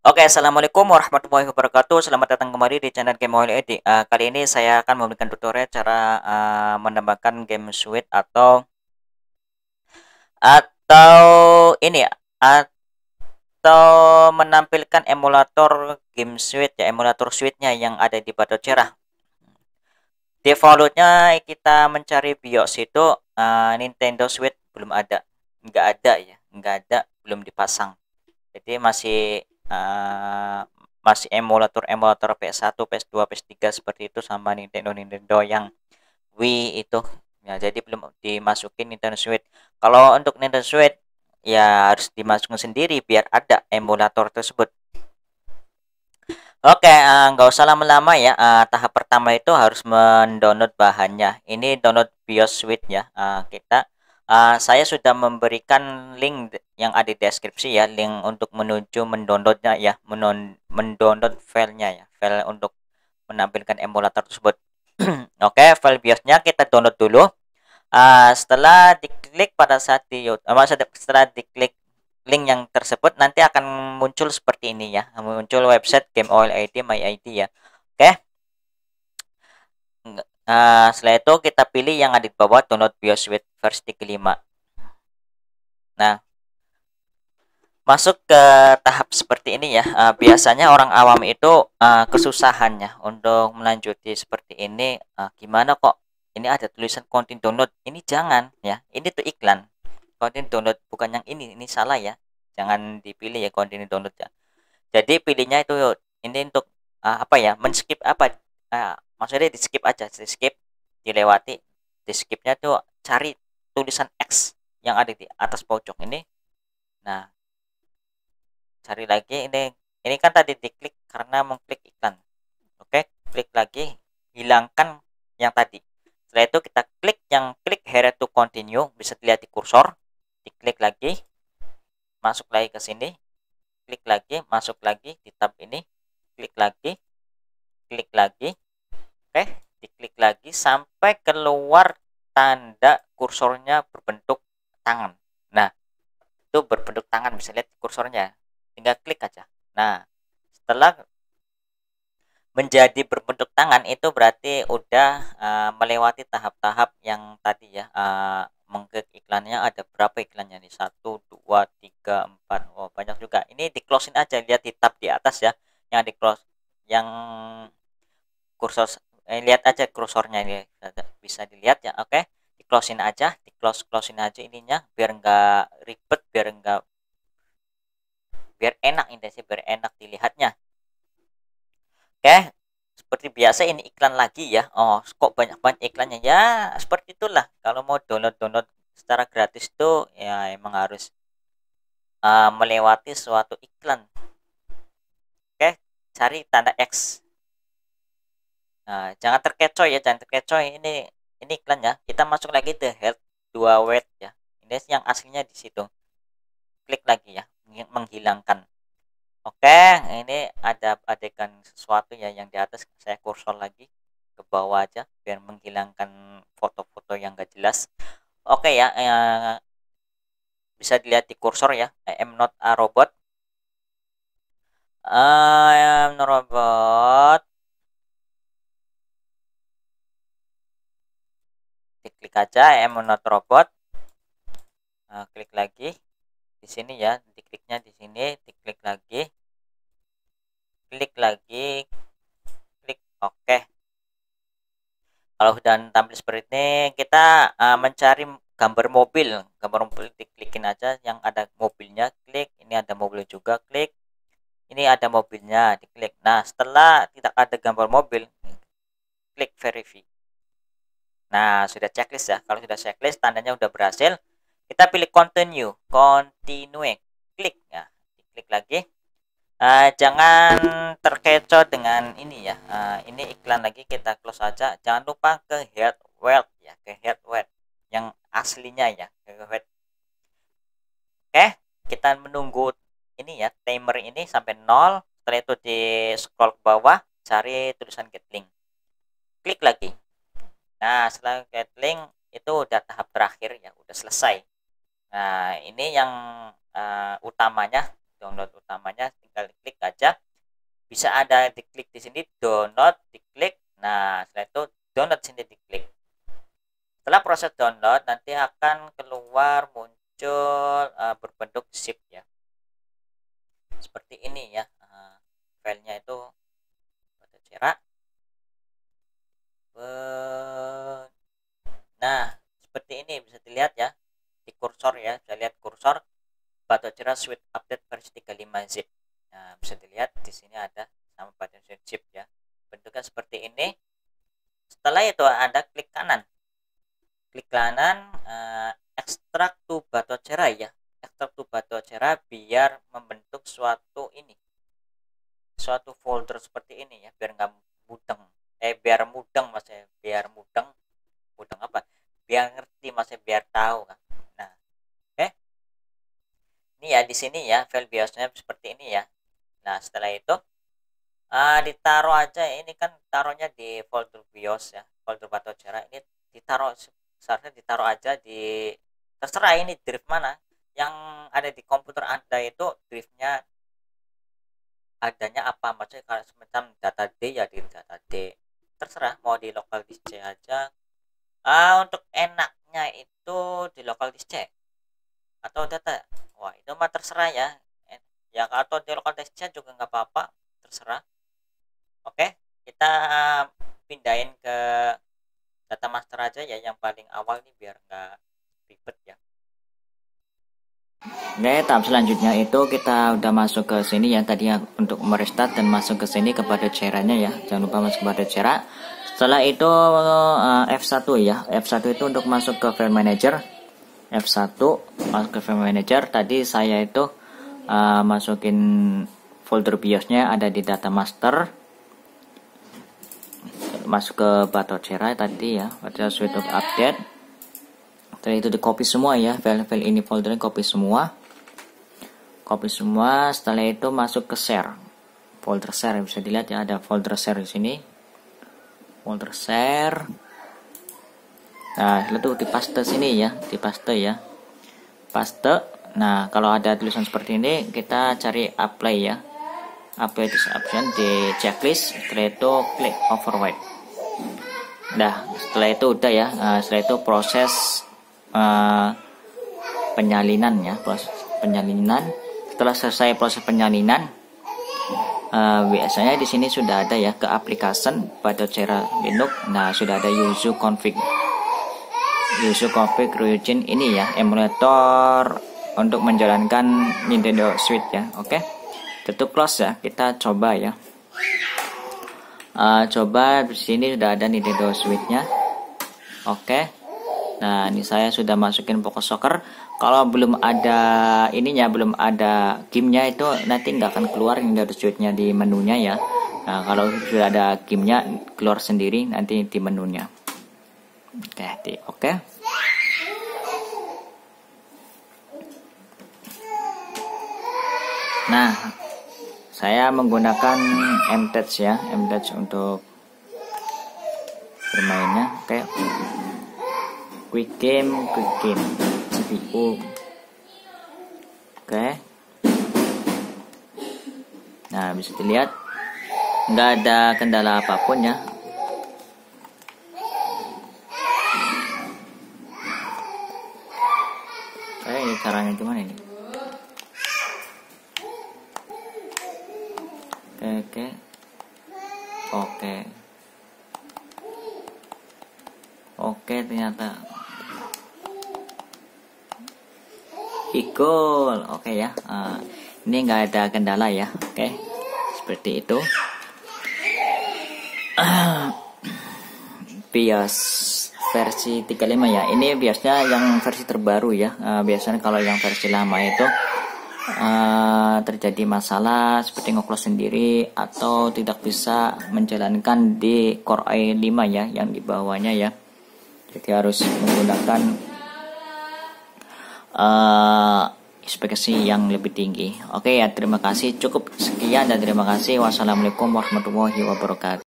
Oke, assalamualaikum warahmatullahi wabarakatuh. Selamat datang kembali di channel Game Oil Edit. Kali ini saya akan memberikan tutorial cara menambahkan game suite atau ini ya, atau menampilkan emulator game suite ya, emulator suite-nya yang ada di Batocera. Defaultnya kita mencari BIOS itu Nintendo Switch belum ada, nggak ada ya, nggak ada, belum dipasang. Jadi masih emulator PS1, PS2, PS3 seperti itu sama Nintendo yang Wii itu. Ya, jadi belum dimasukin Nintendo Switch. Kalau untuk Nintendo Switch ya harus dimasukin sendiri biar ada emulator tersebut. Oke, nggak usah lama-lama ya. Tahap pertama itu harus mendownload bahannya. Ini download BIOS Suite ya. Saya sudah memberikan link yang ada di deskripsi ya, link untuk menuju mendownloadnya ya, mendownload filenya ya, file untuk menampilkan emulator tersebut. Oke, file BIOS-nya kita download dulu. Setelah diklik pada saat setelah diklik link yang tersebut nanti akan muncul seperti ini ya, muncul website Game Oil ID My ID ya. Oke. Setelah itu kita pilih yang ada di bawah, download BIOS Suite versi 35. Nah, masuk ke tahap seperti ini ya. Biasanya orang awam itu kesusahannya untuk melanjuti seperti ini. Gimana kok ini ada tulisan konten download? Ini jangan ya, ini tuh iklan. Konten download bukan yang ini salah ya. Jangan dipilih ya konten download ya. Jadi pilihnya itu ini untuk apa ya, men-skip apa, maksudnya di skip aja, di skip, dilewati. Di skipnya tuh cari tulisan X yang ada di atas pojok ini. Nah, cari lagi ini kan tadi diklik karena mengklik iklan. Oke, klik lagi, hilangkan yang tadi. Setelah itu kita klik yang klik here to continue, bisa dilihat di kursor, diklik lagi, masuk lagi ke sini, klik lagi, masuk lagi di tab ini, klik lagi, oke, diklik lagi sampai keluar tanda kursornya berbentuk tangan. Nah, itu berbentuk tangan, bisa lihat kursornya, tinggal klik aja. Nah, setelah menjadi berbentuk tangan itu berarti udah melewati tahap-tahap yang tadi ya. Mengklik iklannya, ada berapa iklannya nih, 1 2 3 4, oh banyak juga. Ini di closein aja, lihat di tab di atas ya, yang di close, yang kursor, lihat aja kursornya ini, bisa dilihat ya. Oke, di closein aja, di closein aja ininya biar enggak ribet, biar enak ini sih, biar enak dilihatnya. Oke, seperti biasa ini iklan lagi ya. Oh, kok banyak banget iklannya ya? Seperti itulah. Kalau mau download secara gratis tuh ya emang harus melewati suatu iklan. Oke, cari tanda X. Nah, jangan terkecoh ya, jangan terkecoh. Ini iklan ya. Kita masuk lagi ke health 2 word ya. Ini yang aslinya di situ. Klik lagi ya, menghilangkan. Oke, ini ada adegan sesuatu ya yang di atas. Saya kursor lagi ke bawah aja biar menghilangkan foto-foto yang gak jelas. Oke ya, bisa dilihat di kursor ya. I am not a robot. I am not a robot. Diklik aja I am not a robot. Nah, klik lagi di sini ya, dikliknya di sini, diklik lagi, klik lagi, klik oke. Kalau sudah tampil seperti ini, kita mencari gambar mobil diklikin aja yang ada mobilnya, klik. Ini ada mobil juga, klik. Ini ada mobilnya, diklik. Nah, setelah tidak ada gambar mobil, klik verify. Nah, sudah checklist ya. Kalau sudah checklist, tandanya udah berhasil. Kita pilih continue, klik ya, diklik lagi. Jangan terkecoh dengan ini ya. Ini iklan lagi, kita close aja. Jangan lupa ke head word ya, ke head word yang aslinya ya, ke head. Oke, kita menunggu ini ya, timer ini sampai 0. Setelah itu di scroll ke bawah, cari tulisan get link. Klik lagi. Nah, setelah get link itu udah tahap terakhir ya, udah selesai. Nah, ini yang utamanya, download utamanya, tinggal klik aja. bisa ada diklik di sini, download, diklik. Nah, setelah itu download sini diklik. Setelah proses download nanti akan keluar muncul berbentuk zip ya. Seperti ini ya. Filenya itu Batu Cera. Nah, seperti ini bisa dilihat ya di kursor ya. Bisa lihat kursor Batu Cera Suite Update versi 35 zip. Nah, bisa dilihat di sini ada nama Batu Cera zip ya. Bentuknya seperti ini. Setelah itu Anda klik kanan. Klik kanan, ekstrak to Batu Cera ya. Ekstrak to Batu Cera biar membentuk suatu folder seperti ini ya, biar nggak mudeng. Biar mudeng maksudnya, biar mudeng apa? Biar ngerti maksudnya, biar tahu kan. Nah, oke. Ini ya di sini ya file BIOSnya seperti ini ya. Nah, setelah itu ditaruh aja, ini kan taruhnya di folder BIOS ya, folder Batu Cera. Ini ditaruh, seharusnya ditaruh aja di, terserah ini drive mana yang ada di komputer Anda, itu drive-nya adanya apa, maksudnya kalau semacam data D ya di data D, terserah mau di local disk C aja. Untuk enaknya itu di local disk C atau data, wah itu mah terserah ya. Ya atau di local disk C juga nggak apa-apa, terserah. Oke, kita pindahin ke data master aja ya, yang paling awal nih biar nggak ribet ya. Oke, tahap selanjutnya itu kita udah masuk ke sini ya, tadi ya untuk merestart dan masuk ke sini kepada Ceranya ya, jangan lupa masuk kepada Cera. Setelah itu F1 ya, F1 itu untuk masuk ke file manager. F1 masuk ke file manager. Tadi saya itu masukin folder BIOSnya ada di data master, masuk ke Batu Cera tadi ya, pada suite of update. Setelah itu di copy semua ya, file-file ini foldernya copy semua. Setelah itu masuk ke share, folder share, bisa dilihat ya ada folder share di sini, folder share. Nah, itu dipaste sini ya, dipaste ya, paste. Nah, kalau ada tulisan seperti ini kita cari apply ya, apply this option di checklist. Setelah itu klik override. Nah, setelah itu udah ya, setelah itu proses penyalinan ya, proses penyalinan. Setelah selesai proses penyalinan, biasanya di sini sudah ada ya ke application Batu Cera Linux. Nah, sudah ada user config region ini ya, emulator untuk menjalankan Nintendo Switch ya. Oke, tutup close ya, kita coba ya. Coba di sini sudah ada Nintendo Switch-nya. Oke. Nah, ini saya sudah masukin Focus Soccer. Kalau belum ada ininya, belum ada gamenya, itu nanti nggak akan keluar Nintendo Switch-nya di menunya ya. Nah, kalau sudah ada gamenya keluar sendiri nanti di menunya. Oke. Nah, saya menggunakan M-Touch ya, M-Touch untuk bermainnya. Oke. Quick game CPU. Oke. Nah, bisa dilihat nggak ada kendala apapun ya. Ini caranya gimana ini? Oke, ternyata Equal. Oke ya, ini nggak ada kendala ya. Oke, seperti itu. BIOS versi 35 ya, ini biasanya yang versi terbaru ya. Biasanya kalau yang versi lama itu terjadi masalah seperti nge-close sendiri atau tidak bisa menjalankan di Core i5 ya, yang di bawahnya ya. Jadi harus menggunakan spesifikasi yang lebih tinggi. Oke ya, terima kasih, cukup sekian dan terima kasih. Wassalamualaikum warahmatullahi wabarakatuh.